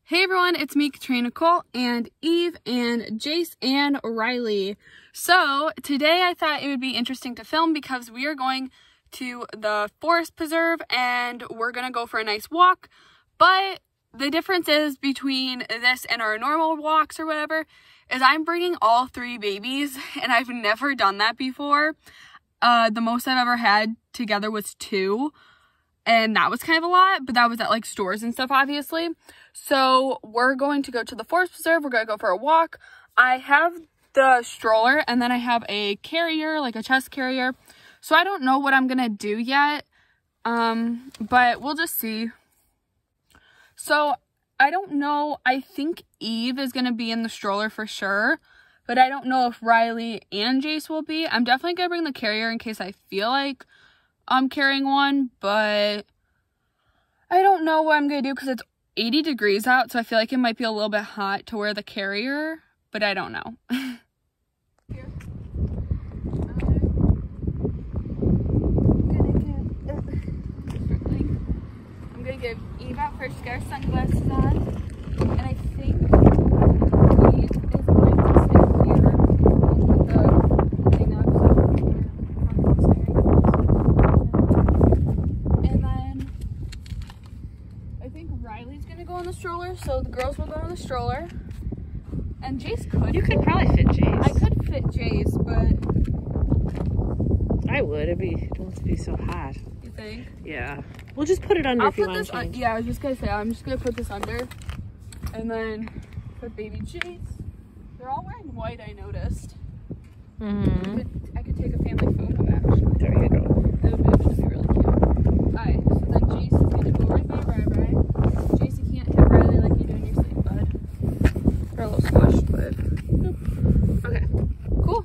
Hey everyone, it's me, Katrina Nicole, and Eve, and Jace, and Riley. So, today I thought it would be interesting to film because we are going to the forest preserve and we're going to go for a nice walk. But the difference is between this and our normal walks or whatever is I'm bringing all 3 babies, and I've never done that before. The most I've ever had together was 2. And that was kind of a lot, but that was at like stores and stuff, obviously. So we're going to go to the forest preserve. We're going to go for a walk. I have the stroller and then I have a carrier, like a chest carrier. So I don't know what I'm going to do yet. But we'll just see. So I don't know. I think Eve is going to be in the stroller for sure. But I don't know if Riley and Jace will be. I'm definitely going to bring the carrier in case I feel like I'm carrying one, but I don't know what I'm going to do because it's 80 degrees out, so I feel like it might be a little bit hot to wear the carrier, but I don't know. I'm going to give Eve out first, get her sunglasses on, and I think Eve is going to sit here with the thing up, Riley's gonna go in the stroller, so the girls will go in the stroller. And Jace could. You could probably fit Jace. I could fit Jace, but I would. It won't be so hot. You think? Yeah. We'll just put it under if you want to. Yeah, I was just gonna say I'm just gonna put this under, and then put baby Jace. They're all wearing white. I noticed. But I could take a family photo actually. There you go. That would actually be really cute. Alright, so then Jace is gonna go right by Riley. Jace, you can't hit Riley like you do in your sleep, bud. They're a little squished, but okay, cool.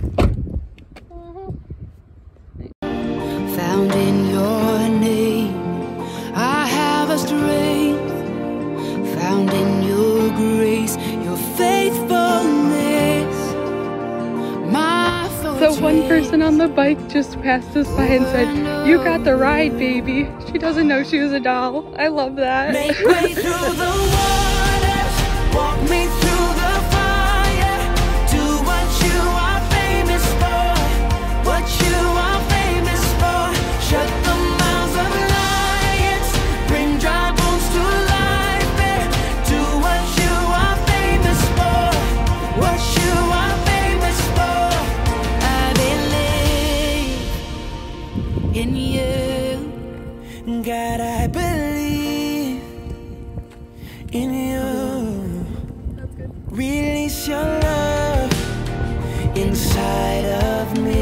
Found in your name, I have a strength. Found in your grace, your faithfulness. So one person on the bike just passed us by and said, "You got the ride, baby." She doesn't know she was a doll. I love that. Make way through the waters, walk me through the fire. Do what you are famous for, what you are famous for. Shut the mouths of lions, bring dry bones to life. Do what you are famous for, what you are famous for. In you, God, I believe in you. That's good. Release your love inside of me.